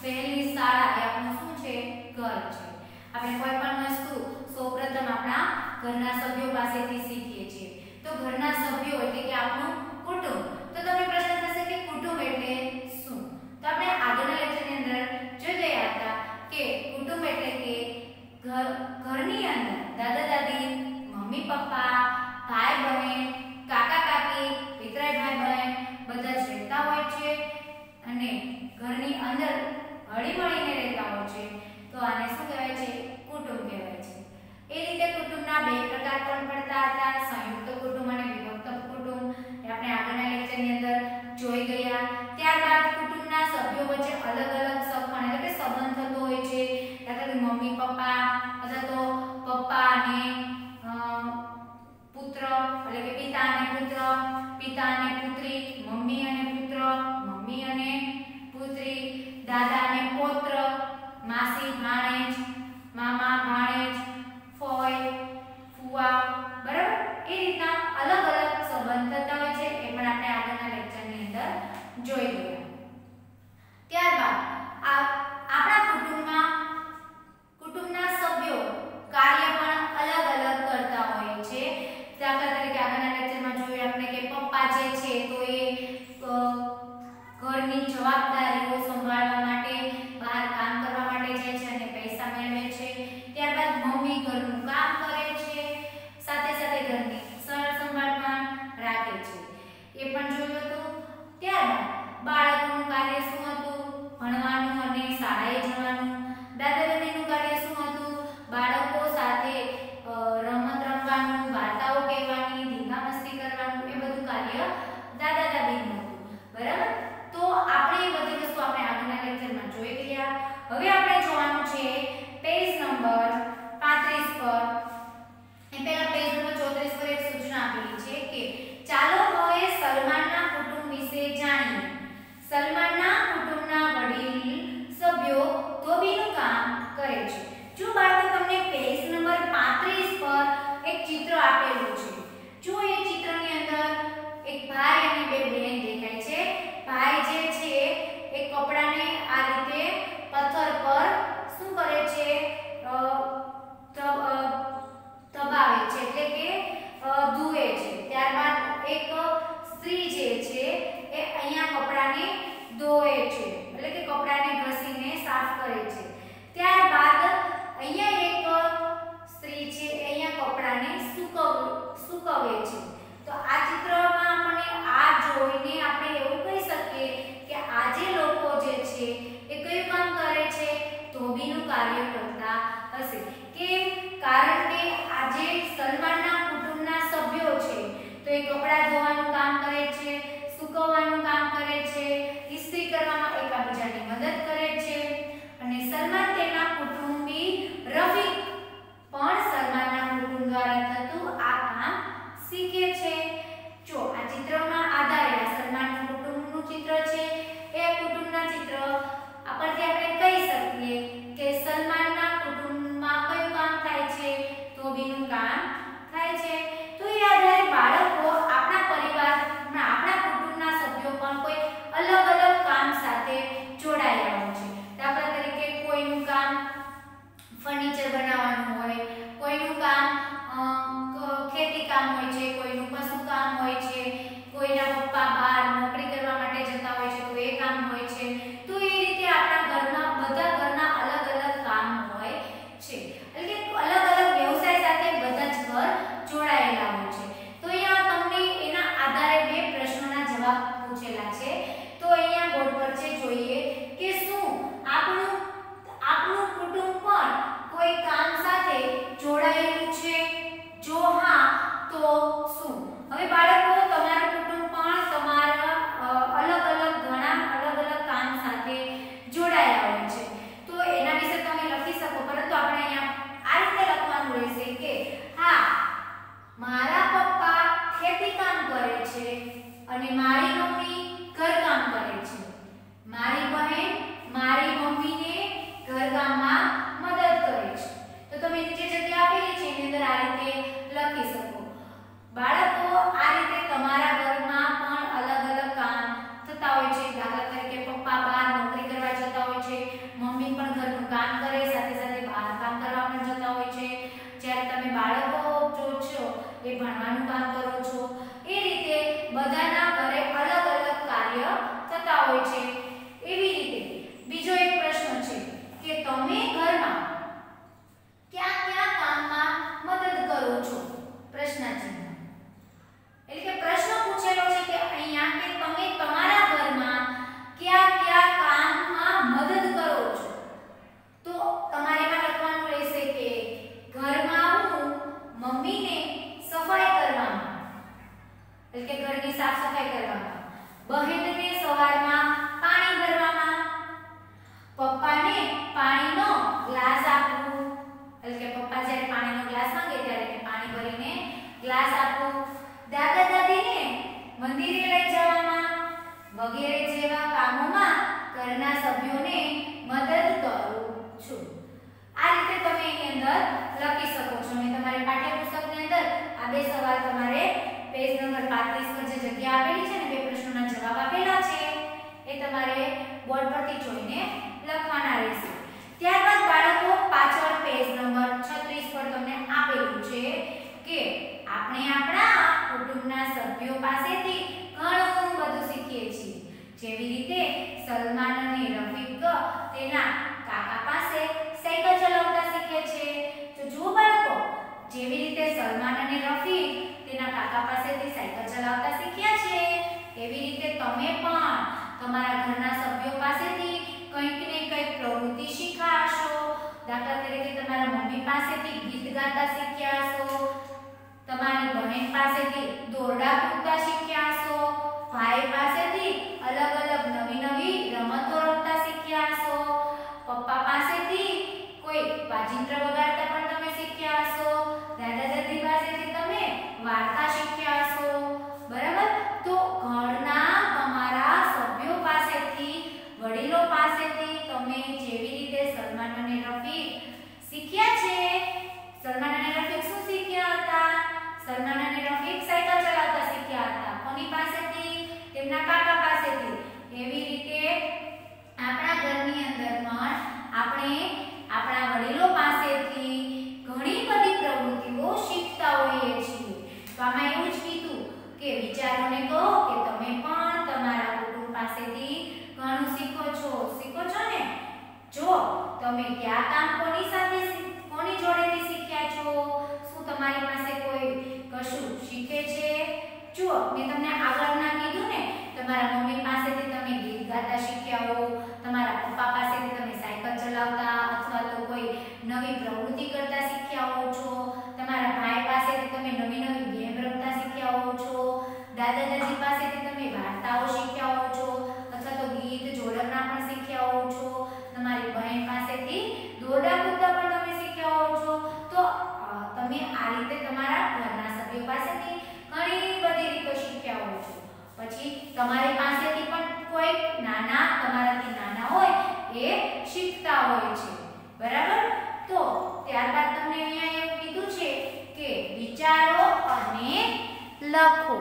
પહેલી શાળા એ આપણું શું છે? ઘર છે. આપણે કોઈ પણ વસ્તુ સૌપ્રથમ આપણા ઘરના સભ્યો પાસેથી શીખીએ છીએ. તો ઘરના સભ્યો એટલે કે આપણું કુટુંબ. તો તમને પ્રશ્ન થશે કે કુટુંબ એટલે શું? તો આપણે આગળના લેક્ચરની અંદર જોઈ ગયા હતા કે કુટુંબ એટલે કે ઘરની અંદર દાદા દાદી, મમ્મી પપ્પા, ભાઈ બહેન, કાકા કાકી, પિતરાઈ ભાઈ બહેન બધા જ રહેતા હોય છે અને ઘરની અંદર હળીમળીને રહેતા હોય છે. તો આને શું કહેવાય છે? કુટુંબ કહેવાય છે. એ રીતે કુટુંબના બે પ્રકાર પણ પડતા હતા, સંયુક્ત કુટુંબ અને વિભક્ત કુટુંબ. આપણે આગળના લેક્ચરની અંદર જોઈ ગયા. ત્યારબાદ કુટુંબના સભ્યો વચ્ચે અલગ અલગ સગપણ એટલે કે સંબંધ થતો હોય છે. દાખલા કે મમ્મી પપ્પા અથવા તો પપ્પા અને પુત્ર એટલે કે પિતા અને પુત્ર, પિતા અને પુત્રી, મમ્મી અને પુત્ર, મમ્મી અને પુત્રી, દાદા અને પૌત્ર, માસી ભાણેજ, મામા ભાણેજ, ફોય ફુવા. બરાબર? એ રીતના અલગ અલગ સંબંધ થતા હોય છે. એ પણ આપણે આગળના લેક્ચરની અંદર જોઈ ગયા. ત્યારબાદ આપણા કુટુંબના સભ્યો કાર્ય પણ અલગ અલગ કરતા હોય છે. દાખલા તરીકે આગળના લેક્ચરમાં જોયું આપણે કે પપ્પા જે છે તો એ ઘરની જવાબદારીઓ સંભાળવા માટે બહાર કામ કરવા માટે જાય છે અને પૈસા મેળવે છે. ત્યારબાદ મમ્મી ઘરનું કામ કરે છે, સાથે સાથે ઘરની સંભાળ પણ રાખે છે. એ પણ જોયું હતું. ત્યારબાદ બાળકોનું કાર્ય શું હતું? ભણવાનું અને શાળાએ જવાનું. દાદા દાદીનું કાર્ય શું હતું? બાળકો સાથે રમત રમવાનું, વાર્તાઓ કહેવાની, ધીંગા મસ્તી કરવાનું. એ બધું કાર્ય દાદા દાદીનું હતું. બરાબર? તો આપણે એ બધી વસ્તુ આપણે આગળના લેક્ચરમાં જોઈ ગયા. હવે આપણે જોવાનું છે પેજ નંબર 35 પર. એ પહેલા પેજ નંબર 34 પર એક સૂચના આપેલી છે કે ચાલો હવે સલમાનના કુટુંબ વિશે જાણીએ. સલમાનના કુટુંબના વડીલ સભ્યો ધોબીનું કામ કરે છે. જો બાળકો તમને પેજ નંબર 35 પર એક ચિત્ર આપેલું છે. જો એ ચિત્રની અંદર એક ભાઈ અને બે બહેન દેખાય છે. ભાઈ જે છે એ કપડાને આ રીતે પથ્થર પર શું કરે છે? દબાવે છે એટલે કે ધુએ છે. ત્યારબાદ એક સ્ત્રી જે છે એ અહીંયા કપડાને ધોવે છે એટલે કે કપડાને ઘસીને સાફ કરે છે. ત્યારબાદ અહીંયા એક સ્ત્રી છે અહીંયા કપડાને સૂકવે છે. તો આ ચિત્રમાં આપણને આ જોઈને આપણે એવું કહી શકીએ કે આ જે લોકો જે છે એ કયું કામ કરે છે? ધોબીનું કાર્ય કરતા હશે. કેમ? કારણ કે આ જે સલમાનના કુટુંબના સભ્યો છે તો એ કપડા ધોવાનું કામ કરે છે, સૂકવવાનું કામ કરે છે, ઇસ્ત્રી કરવામાં એકબીજાની મદદ કરે છે. અને સલમાન તેના કુટુંબી રફીક પણ સલમાનના કુટુંબ દ્વારા થતું આ કામ શીખે છે. જો આ ચિત્રમાં આધારે આ સલમાનના કુટુંબનું ચિત્ર છે. એ કુટુંબના ચિત્ર આપણથી આપણે કહી શકીએ કે સલમાનના કુટુંબમાં કયું કામ થાય છે? ધોબીનું કામ થાય છે. તો એ આધારે બાળકો આપણા પરિવારમાં આપણા કુટુંબના સભ્યો પણ કોઈ અલગ અલગ કામ સાથે જોડાયેલા હોય છે. દાખલા તરીકે કોઈનું કામ ફર્નિચર બનાવવાનું હોય, કોઈનું કામ ખેતી કામ હોય છે, કોઈનું પશુ કામ હોય છે, કોઈના પપ્પા બહાર નોકરી કરવા માટે જતા હોય છે તો એ કામ હોય છે. તો એ રીતે આપણા ઘરના બધા ઘરના અલગ અલગ કામ હોય છે. એટલે કે અલગ અલગ વ્યવસાય સાથે બધા જ ઘર જોડાયેલા હોય છે. તો અહીંયા તમને એના આધારે બે પ્રશ્નોના જવાબ પૂછેલા છે. તો અહીંયા બોર્ડ પર છે જોઈએ કે શું આપણું કુટુંબ પણ કોઈ કામ સાથે જોડાયેલું છે? જો હા તો શું? હવે બાળકો તમારું કુટુંબ પણ તમારા ઘણા અલગ અલગ કામ સાથે જોડાયેલા હોય છે. તો એના વિશે તમે લખી શકો, પરંતુ આપણે અહીંયા આ રીતે લખવાનું રહેશે કે હા, મારા પપ્પા ખેતી કામ કરે છે અને મારી મમ્મી ઘરકામ કરે છે. મારી બહેન મારી મમ્મીને ઘરકામમાં મદદ કરે છે. તો તમે નીચે જગ્યા આપેલી છે એની અંદર આ રીતે લખી શકો. બાળકો આ રીતે તમારા ઘરમાં પણ અલગ અલગ કામ થતા હોય છે. દાખલા તરીકે પપ્પા બહાર નોકરી કરવા જતા હોય છે હોય છે એવી રીતે બીજો એક પ્રશ્ન છે કે તમે ઘરમાં કયા કયા કામમાં મદદ કરો છો પ્રશ્ન ચિહ્ન એટલે કે પ્રશ્ન પૂછેલો છે કે અહીંયા કે તમે તમારા ઘરમાં કયા કયા કામમાં મદદ કરો છો તો તમારે એમાં લખવાનું રહેશે કે ઘરમાં હું મમ્મીને સફાઈ કરવામાં એટલે કે ઘરની સાફ સફાઈ કરવામાં બહેનને સવારમાં પાણી ભરવામાં પપ્પાને પાણીનો ગ્લાસ આપવું એટલે કે પપ્પા જ્યારે પાણીનો ગ્લાસ માંગે ત્યારે પાણી ભરીને ગ્લાસ આપવું દાદા દાદીને મંદિરે લઈ જવામાં વગેરે જેવા કામોમાં ઘરના સભ્યોને મદદ કરું છું આ રીતે તમે એની અંદર લખી શકો છો અને તમારે પાઠ્યપુસ્તકની અંદર આ બે સવાલ તમારે પેજ નંબર 35 પર જે જગ્યા આપેલી છે ને બે પ્રશ્નોના જવાબ આપેલા છે એ તમારે બોર્ડ પરથી જોઈને લખવાના રહેશે ત્યારબાદ બાળકો પાછળ પેજ નંબર 36 પર તમને આપેલું છે કે આપણે આપણા કુટુંબના સભ્યો પાસેથી ઘણું બધું શીખીએ છીએ જેવી રીતે સલમાન અને રફીક તેના કાકા પાસે સાયકલ ચલાવતા શીખે છે તો જો બાળકો જેવી રીતે સલમાન અને રફીક તેના કાકા પાસેથી સાયકલ ચલાવતા શીખ્યા છે એવી રીતે તમે પણ તમારા ઘરના સભ્યો પાસેથી કંઈક ને કંઈક પ્રવૃત્તિ શીખશો દાખલા તરીકે તમારા મમ્મી પાસેથી ગીત ગાતા શીખ્યા છો તમારી બહેન પાસેથી દોરડા કૂદતા શીખ્યા છો ભાઈ પાસેથી અલગ અલગ નવી નવી રમતો રમતા શીખ્યા છો પપ્પા પાસેથી કોઈ વાજિંત્ર વગાડતા પણ તમે શીખ્યા છો દાદા દાદી પાસેથી તમે વાર્તા શીખ્યા છો બરાબર તો ઘરના તમારા સભ્યો પાસેથી વડીલો પાસેથી તમે જેવી રીતે સલમાન અને રફીક શીખ્યા છે સલમાન અને રફીક શું શીખ્યા હતા સલમાન અને રફીક સાયકલ ચલાવતા શીખ્યા હતા કોની પાસેથી તેમના કાકા પાસેથી એવી રીતે આપણા ઘરની અંદર પણ આપણે આપણા વડીલો પાસેથી ઘણી બધી પ્રવૃત્તિઓ શીખતા હોઈએ છીએ તો આમાં એવું જ કીધું કે વિચારોને કહો કે તમે પણ તમારા કુટુંબ પાસેથી ઘણું શીખો છો ને જો તમે કયા કામ કોની જોડેથી શીખ્યા છો શું તમારી પાસે કોઈ કશું શીખે છે જો મેં તમને આગળના કીધું ને તમારા મમ્મી પાસેથી તમે ગીત ગાતા શીખ્યા હો તમારા પપ્પા પાસેથી તમે સાયકલ ચલાવતા અથવા તો કોઈ નવી પ્રવૃત્તિ કરતા શીખ્યા હો છો તમારા ભાઈ પાસેથી તમે નવી નવી ગેમ રમતા શીખ્યા હો છો દાદા દાદી પાસેથી તમે વાર્તાઓ શીખ્યા હો છો અથવા તો ગીત જોડકણા પણ શીખ્યા હો છો તમારી બહેન પાસેથી દોરડા કૂદતા પણ તમે શીખ્યા હો છો તો તમે આ રીતે તમારા ઘરના સભ્યો પાસેથી ઘણી બધી રીતો શીખ્યા હો છો પછી તમારી પાસેથી પણ કોઈ તમારાથી નાના હોય એ શીખતા હોય છે બરાબર તો ત્યારબાદ તમને અહીંયા એવું કીધું છે કે વિચારો અને લખો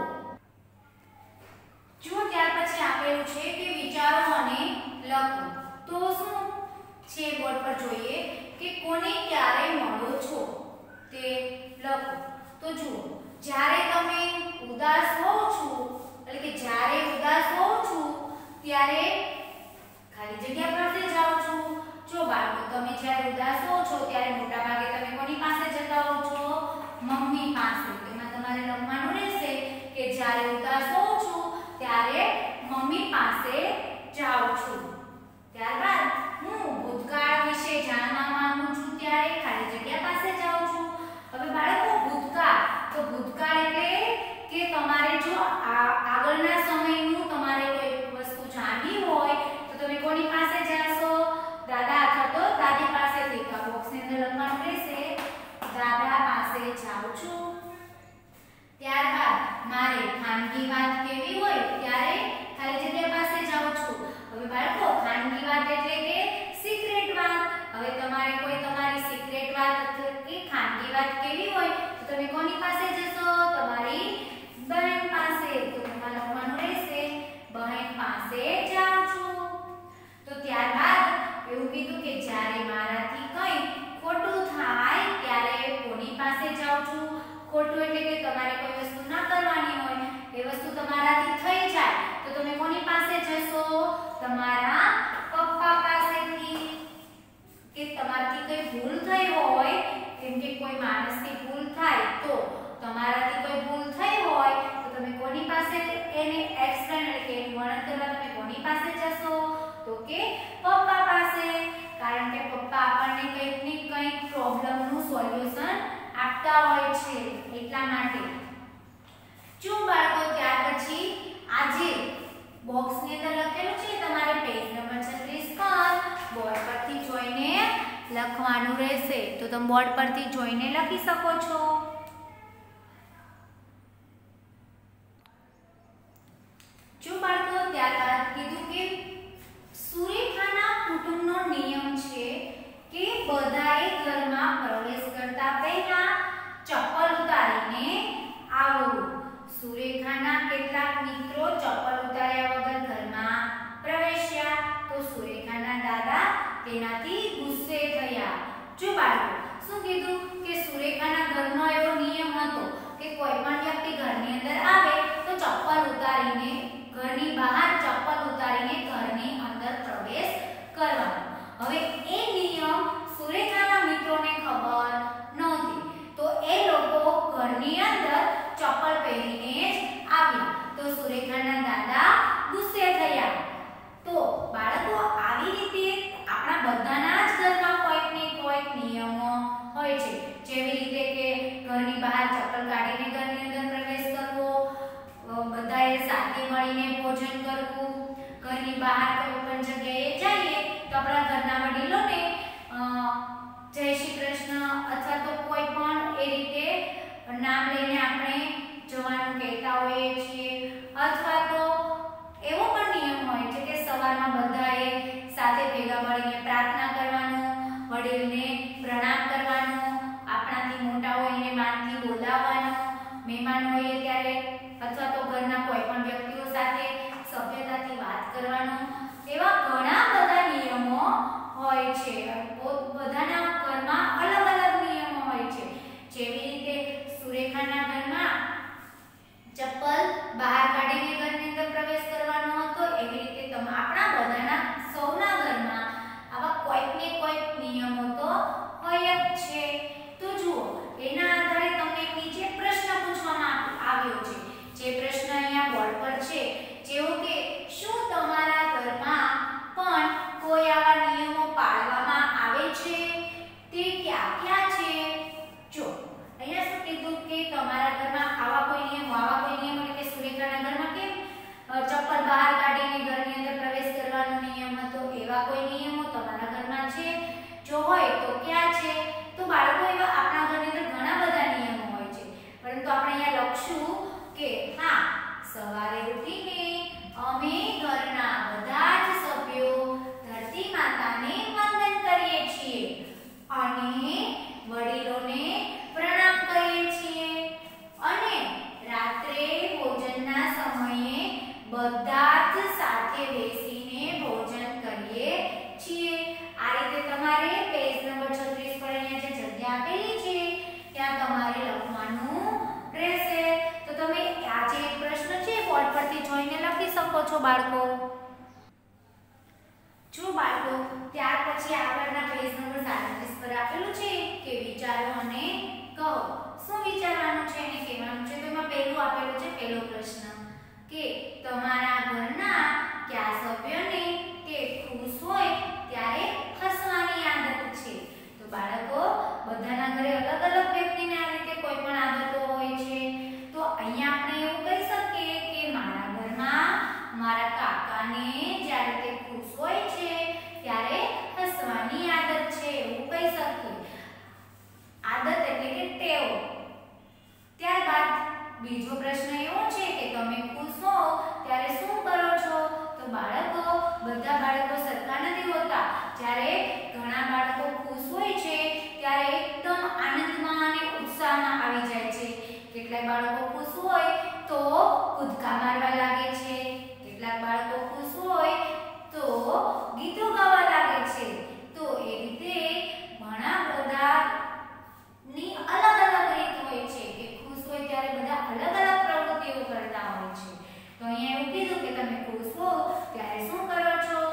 જો ત્યાર પછી આપેલું છે કે વિચારો અને લખો તો શું છે બોર્ડ પર જોઈએ કે કોને ક્યારે મળો છો તે લખો તો જુઓ જ્યારે તમે ઉદાસ હોવ છો એટલે કે જ્યારે ઉદાસ હોવ છો ત્યારે ખાલી જગ્યા પાસે જાઓ છો જો બાળકો તમે જ્યારે ઉદાસ હો છો ત્યારે મોટા ભાગે તમે કોની પાસે જતા હો છો મમ્મી પાસે તેમાં તમારે લખવાનું રહેશે કે જ્યારે ઉદાસ હો છો ત્યારે મમ્મી પાસે જાઉં છું ત્યારબાદ હું ભૂતકાળ વિશે જાણવા માંગુ છું ત્યારે ખાલી જગ્યા પાસે જાઉં છું હવે બાળકો ભૂતકાળ એટલે કે તમારે જો આગળના સમયનું તમારે કોઈ વસ્તુ જાણવી હોય તો તમે કોની પાસે જાશો દાદા અથવા તો દાદી પાસેથી બોક્સની અંદર લખવાનું રહેશે દાદા પાસે જાઉં છું ત્યારબાદ મારે ખાનગી વાત કેવી હોય ત્યારે ખાલી જગ્યા પાસે જાઉં છું હવે બાળકો ખાનગી વાત એટલે કે સિક્રેટ વાત હવે તમારે કોઈ તમારી સિક્રેટ વાત એટલે કે ખાનગી વાત કેવી હોય તો તમે કોની પાસે જશો તમારી બહેન પાસે તો તમારે લખવાનું રહેશે બહેન પાસે જાઉં છું તો ત્યારબાદ એવું કીધું કે જ્યારે મારાથી કંઈ ખોટું થાય ત્યારે કોની પાસે જાઉં છું ખોટું એટલે કે તમારે કોઈ વસ્તુ ના કરવાની હોય એ વસ્તુ તમારાથી થઈ જાય તો તમે કોની પાસે જશો તમારા પપ્પા પાસેથી. કે તમારાથી કઈ ભૂલ થઈ હોય, કેમ કે કોઈ માણસથી ભૂલ થાય તો તમારાથી કોઈ ભૂલ થઈ હોય તો તમે કોની પાસે એને એક્સપ્લેન એટલે કે એનું વર્ણન કરવા તમે કોની પાસે જશો? તો કે પપ્પા પાસે. કારણ કે પપ્પા આપણને કંઈક ને કંઈક પ્રોબ્લેમનું સોલ્યુશન આપતા હોય છે એટલા માટે. જો બાળકો ત્યાર પછી આજે બોક્સની અંદર લખેલું છે તમારે પેજ નંબર 36 પર બોર્ડ પરથી જોઈને લખવાનું રહેશે. તો તમે બોર્ડ પરથી જોઈને લખી શકો છો. જો બાળકો ત્યારબાદ કીધું કે સુરેખાના કુટુંબનો નિયમ છે કે બધાએ ઘરમાં પ્રવેશ કરતા પહેલા ચપ્પલ ઉતારીને આવવું. સુરેખાના કેટલાક મિત્રો ચપ્પલ ઉતાર્યા વગર ઘરમાં પ્રવેશ્યા તો સુરેખાના દાદા તેનાથી ગુસ્સે થયા. જો બાળકો શું કીધું કે સુરેખાના ઘરનો એવો નિયમ હતો કે કોઈ પણ વ્યક્તિ ઘરની અંદર આવે તો ચપ્પલ ઉતારીને ઘરની બહાર ચપ્પલ ઉતારીને ઘરની અંદર પ્રવેશ કરવાનો. હવે એ નિયમ સુરેખાના મિત્રોને ખબર નહોતી તો એ લોકો ઘરની અંદર ચપ્પલ પહેરીને જ આવ્યા તો સુરેખાના દાદા ગુસ્સે થયા. તો બાળકો આવી રીતે આપણા બધાના જ ઘરમાં કોઈક ને કોઈક નિયમો હોય છે. જેવી રીતે કે ઘરની બહાર ચપ્પલ કાઢીને ઘરની અંદર પ્રવેશ કરવો, બધાએ સાથે મળીને ભોજન કરવું, ઘરની બહાર કોઈ પણ જગ્યાએ જઈએ તો આપણા ઘરના વડીલોને જય શ્રી કૃષ્ણ અથવા તો કોઈ પણ એ રીતે નામ લઈને આપણે જવાનું કહેતા હોઈએ છીએ. અથવા તો એવો પણ નિયમ હોય છે કે સવારમાં બધાએ સાથે ભેગા મળીને પ્રાર્થના કરવાનું, વડીલને પ્રણામ કરવાનું, આપણાથી મોટા હોય એને માનથી બોલાવવાનું, મહેમાન હોય ત્યારે અથવા તો ઘરના કોઈ પણ વ્યક્તિઓ સાથે સભ્યતાથી વાત કરવાનું. એવા ઘણા બધા નિયમો હોય છે. બધાના ઘરમાં અલગ અલગ નિયમો હોય છે. જેવી રીતે સુરેખાના ઘરમાં ચપ્પલ બહાર કાઢીને ઘરની અંદર પ્રવેશ કરવાનો હતો એવી રીતે આપણા બધાના સૌના ઘરમાં આવા કોઈક ને કોઈક નિયમો તો હોય જ છે. તો જુઓ એના આધારે તમને નીચે પ્રશ્ન પૂછવામાં આવ્યો છે. જે પ્રશ્ન અહીંયા બોર્ડ પર છે જેવો કે શું તમારા ઘરમાં પણ કોઈ આવા નિયમો પાળવામાં આવે છે? તે ક્યાં ક્યાં છે? જો અહીંયા શું કીધું કે તમારા ઘરમાં આવા કોઈ નિયમ એટલે કે સુરેખાના ઘરમાં કેમ ચપ્પલ બહાર કાઢીને ઘરની અંદર પ્રવેશ કરવાનો નિયમ હતો એવા કોઈ નિયમો તમારા ઘરમાં છે? જો હોય તો ક્યાં છે? તો બાળકો એવા આપણા ઘરની અંદર ઘણા બધા નિયમો હોય છે પરંતુ આપણે અહીંયા લખશું કે હા સવારે ઉઠીને અમે ઘરના બધા જ સભ્યો ધરતી માતાને વંદન કરીએ છીએ અને વડીલોને પ્રણામ કરીએ છીએ અને રાત્રે ભોજનના સમયે બધા જ સાથે બેસીને ભોજન કરીએ છીએ. આ રીતે તમારે પેજ નંબર 36 પર અહીંયા જે જગ્યા આપેલી છે ત્યાં તમારે લખવાનું રહેશે. તો તમે આ જે પ્રશ્ન છે બોર્ડ પરથી જોઈને લખી શકો છો બાળકો. જો બાળકો ત્યાર પછી આગળના પેજ નંબર 37 પર આપેલું છે કે વિચારો અને કહો. શું વિચારવાનું છે અને કહેવાનું છે? તો એમાં પહેલું આપેલું છે પહેલો પ્રશ્ન કે તમારા ઘરના કયા સભ્યને તે ખુશ હોય ત્યારે હસવાની આદત છે? તો બાળકો બધાના ઘરે અલગ અલગ વ્યક્તિને આ રીતે કોઈ પણ આદતો હોય છે. તો અહીંયા આપણે એવું કહી શકીએ કે મારા ઘરમાં મારા કાકાને જ્યારે તે ખુશ હોય છે ત્યારે હસવાની આદત છે એવું કહી શકીએ. આદત એટલે કે ટેવ. ત્યારબાદ બીજો પ્રશ્ન એવો છે કે તમે ખુશ હો ત્યારે શું કરો છો? તો બાળકો બધા બાળકો સરખા નથી હોતા. જ્યારે ઘણા બાળકો ખુશ હોય છે ત્યારે એકદમ આનંદમાં અને ઉત્સાહમાં આવી જાય છે. કેટલાક બાળકો ખુશ હોય તો કૂદકા મારવા લાગે છે, કેટલાક બાળકો ખુશ હોય તો ગીતો ગાવા લાગે છે. તો એ રીતે ઘણા બધા ની અલગ અલગ રીત હોય છે કે ખુશ હોય ત્યારે બધા અલગ અલગ પ્રવૃત્તિઓ કરતા હોય છે. તો અહીંયા એવું કીધું કે તમે ખુશ હો ત્યારે શું કરો છો?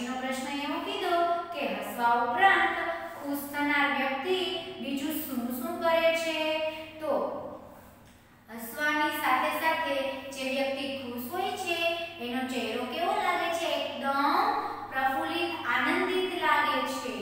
પછીનો પ્રશ્ન એવો કીધો કે હસવા ઉપરાંત ખુશ થનાર વ્યક્તિ બીજું શું શું કરે છે? તો હસવાની સાથે સાથે જે વ્યક્તિ ખુશ હોય છે એનો ચહેરો કેવો લાગે છે? એકદમ પ્રફુલ્લિત આનંદિત લાગે છે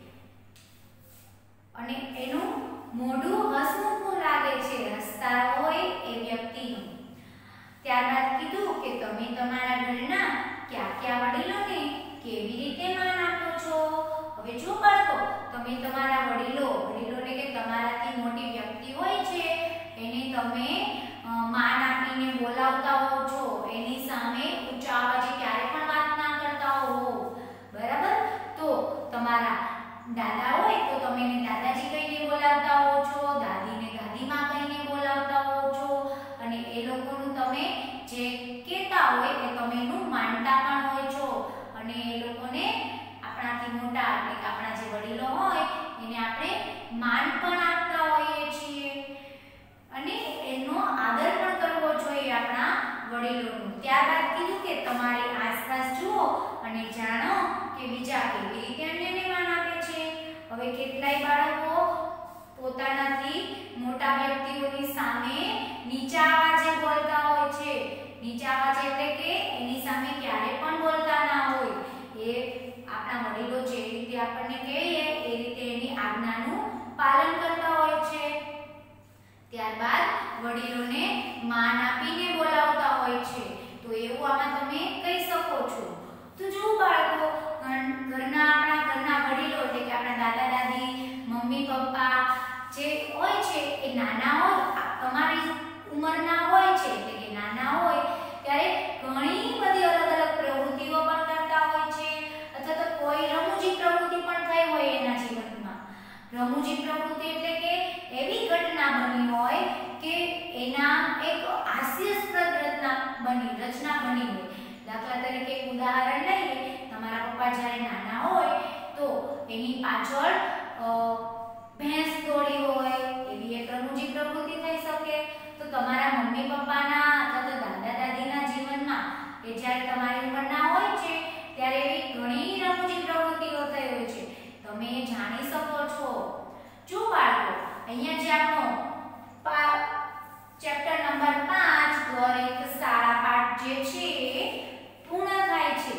અને એનું મોઢું હસમુખું લાગે છે, હસતા હોય એ વ્યક્તિનું. ત્યારબાદ કીધું કે તમે તમારા ઘરના કયા કયા વડીલોને કેવી રીતે માન આપો છો? હવે જો બાળકો, તમે તમારા વડીલોને કે તમારાથી મોટી વ્યક્તિ હોય છે એને તમે માન આપીને બોલાવતા હો છો, એની સામે ઊંચા અવાજે ક્યારે પણ વાત ના કરતા હો, બરાબર? તો તમારા દાદા હોય તો તમે એને દાદાજી કહીને બોલાવતા હો છો, દાદીને દાદીમાં કહીને બોલાવતા હો છો અને એ લોકોનું તમે જે કહેતા હોય એ તમે એનું માનતા પણ હોય છો અને એ લોકોને આપણાથી મોટા એટલે કે આપણા જે વડીલો હોય એને આપણે માન પણ આપતા હોઈએ છીએ અને એનો આદર પણ કરવો જોઈએ આપણા વડીલોનો. ત્યારબાદ કીધું કે તમારી આસપાસ જુઓ અને જાણો કે બીજા કેવી રીતે અન્યને માન આપે છે. હવે કેટલાય બાળકો પોતાનાથી મોટા વ્યક્તિઓની સામે નીચા અવાજે બોલતા હોય છે. નીચા અવાજે એટલે કે એની સામે ક્યારે પણ બોલતા ના હોય. એ આપણા વડીલો જે રીતે આપણને કહે એ રીતે એની આજ્ઞાનું પાલન કરતા હોય છે. ત્યારબાદ વડીલોને માન આપીને બોલાવતા હોય છે. તો એવું આમાં તમે કહી શકો છો. તો જો બાળકો, ઘરના વડીલો એટલે કે આપણા દાદા દાદી, મમ્મી પપ્પા જે હોય છે એ નાના હોય, તમારી ઉંમરના હોય છે એટલે કે નાના હોય ત્યારે ઘણી બધી અલગ અલગ પ્રવૃત્તિઓ પણ કરતા હોય છે અથવા તો કોઈ રમૂજી પ્રવૃત્તિ પણ થઈ હોય એના જીવનમાં. રમૂજી પ્રવૃત્તિ એટલે કે એવી ઘટના બની હોય કે એના એક હાસ્યાસ્પદ રચના બની હોય. દાખલા તરીકે એક ઉદાહરણ લઈએ, તમારા પપ્પા જ્યારે નાના હોય તો એની પાછળ ભેંસ દોડી હોય, એવી એક રમૂજી પ્રવૃત્તિ થઈ શકે. તો તમારા મમ્મી પપ્પાના અથવા તો દાદા દાદીના જીવનમાં એ જ્યારે તમારી ઉંમરના હોય છે ત્યારે એવી ઘણી રમૂજી પ્રવૃત્તિઓ થઈ હોય છે, તમે એ જાણી શકો છો. જો બાળકો, અહીંયા જે આપણો ચેપ્ટર નંબર 5 ઘર એક શાળા પાઠ જે છે પૂર્ણ થાય છે.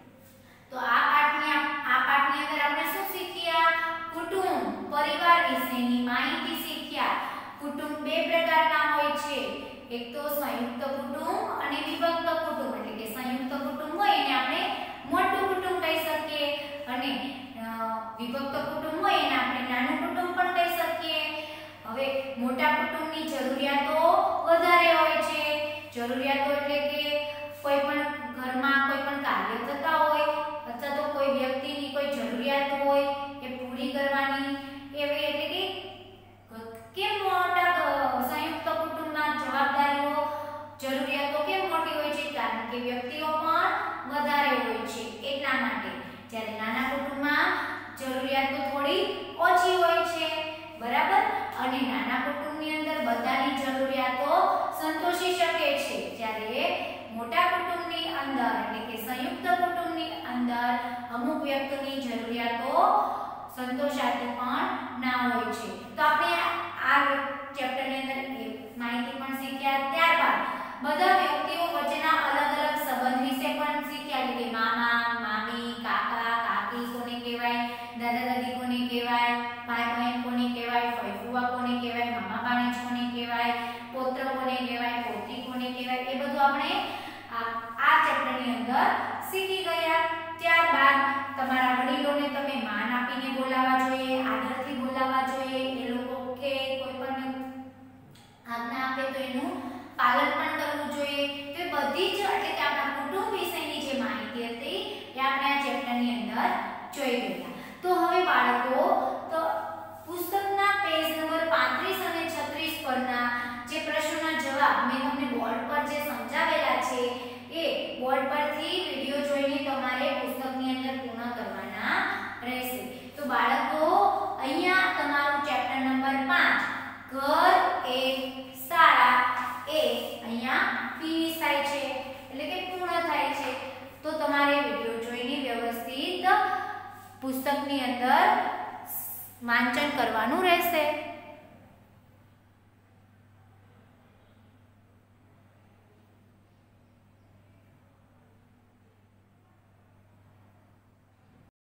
તો આ પાઠની અંદર આપણે શું શીખ્યા? કુટુંબ, પરિવાર વિશેની માહિતી શીખ્યા. કુટુંબ બે પ્રકારના હોય છે, એક તો સંયુક્ત કુટુંબ અને વિભક્ત કુટુંબ. એટલે કે સંયુક્ત કુટુંબ હોય એને આપણે મોટું કુટુંબ કહી શકીએ અને વિભક્ત કુટુંબ હોય એને આપણે નાનું કુટુંબ પણ કહી શકીએ. હવે મોટા કુટુંબની જરૂરિયાતો વધારે હોય છે. જરૂરિયાતો એટલે કે કોઈ પણ ઘરમાં કોઈ પણ કાર્ય થતા હોય અથવા તો કોઈ વ્યક્તિની કોઈ જરૂરિયાત હોય એ પૂરી કરવાની એવી, એટલે કે કેમ મોટા સંયુક્ત કુટુંબમાં જવાબદારીઓ, જરૂરિયાતો કેમ મોટી હોય છે? કારણ કે વ્યક્તિઓ પણ વધારે હોય છે એટલા માટે. જ્યારે નાના કુટુંબમાં જરૂરિયાતો થોડી ઓછી હોય છે, બરાબર? અને નાના કુટુંબની અંદર બધાની જરૂરિયાતો સંતોષી શકે છે. જ્યારે મોટા કુટુંબની અંદર એટલે કે સંયુક્ત કુટુંબની અંદર અમુક વ્યક્તિની જરૂરિયાતો સંતોષાતી પણ ના હોય છે. તો આપણે આ ચેપ્ટરની અંદર માહિતી પણ શીખ્યા. ત્યારબાદ બધા વ્યક્તિઓ વચ્ચેના અલગ અલગ સંબંધ વિશે પણ શીખ્યા. એટલે કે મામા, મામી, કાકા, કાકી કોને કહેવાય, દાદા દાદી કોને કહેવાય, ભાઈ બહેન કોને કહેવાય, ફઈ ફુવા કોને કહેવાય, મામા ભાણેજ કોને કહેવાય, પુત્ર કોને કહેવાય, પૌત્રી કોને કહેવાય, એ બધું આપણે આ ચેપ્ટરની અંદર શીખી ગયા. ત્યારબાદ તમારા વડીલોને તમે માન આપીને બોલાવવા જોઈએ, આદરથી બોલાવવા જોઈએ. એ લોકો કે કોઈ પણ આજ્ઞા આપે તો એનું પાલન પણ કરવું જોઈએ. તો એ બધી જ એટલે કે આપણા કુટુંબ વિશેની જે માહિતી હતી એ આપણે આ ચેપ્ટરની અંદર જોઈ ગયા. તો હવે બાળકો, તો પુસ્તકના પેજ નંબર 35 અને 36 પરના જે પ્રશ્નોના જવાબ મેં તમને બોર્ડ પર જે સમજાવેલા છે એ બોર્ડ પરથી વિડિયો જોઈને તમારે પુસ્તકની અંદર પૂર્ણ કરવાના રહેશે. તો બાળકો, અહીંયા તમારું ચેપ્ટર નંબર 5 ઘર એક શાળા એ અહીંયા ફિનિશ થાય છે, એટલે કે પૂર્ણ થાય છે. તો તમારે વિડિયો જોઈને વ્યવસ્થિત પુસ્તકની અંદર વાંચન કરવાનું રહેશે।